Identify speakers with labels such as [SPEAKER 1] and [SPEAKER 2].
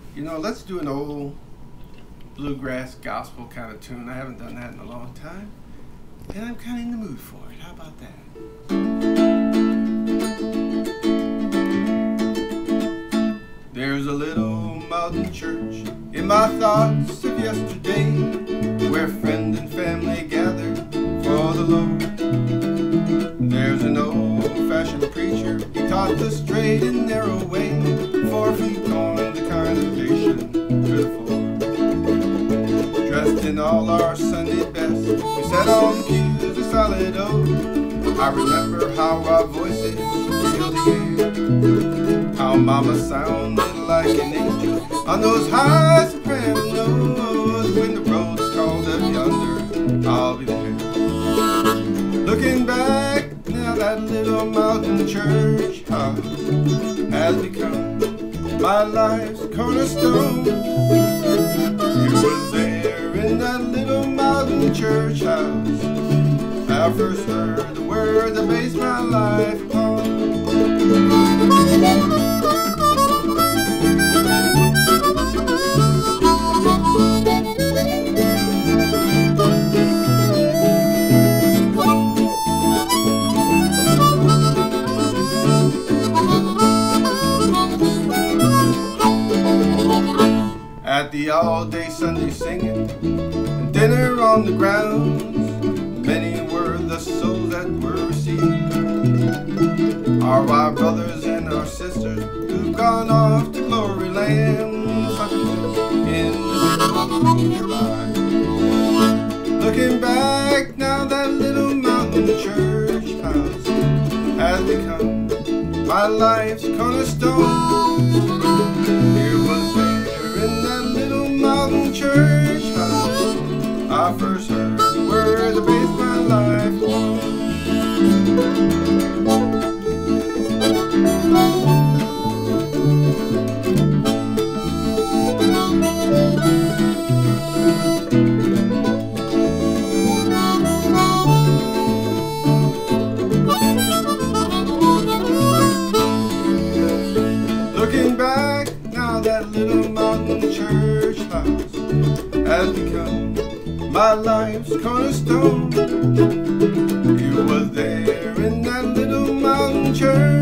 [SPEAKER 1] You know, let's do an old bluegrass gospel kind of tune. I haven't done that in a long time, and I'm kind of in the mood for it. How about that? There's a little mountain church in my thoughts of yesterday, where friends and family gather for the Lord. There's an old-fashioned preacher, he taught the straight and narrow way, 4 feet on the congregation could afford. Dressed in all our Sunday best, we sat on pews of solid oak. I remember how our voices filled the air, how Mama sounded like an angel on those high soprano notes. When the road's called up yonder, I'll be there. Looking back, now that little mountain church house has become my life's cornerstone. You were there in that little mountain church house. I first heard the words that based my life upon. At the all-day Sunday singing and dinner on the grounds, many were the souls that were received. Our brothers and our sisters who've gone off to glory land, such a in the life. Looking back, now that little mountain church house has become my life's cornerstone. It was there in that little mountain church house I first heard the words that based my life on. Looking back, now that little mountain church house has become my life's cornerstone. You were there in that little mountain church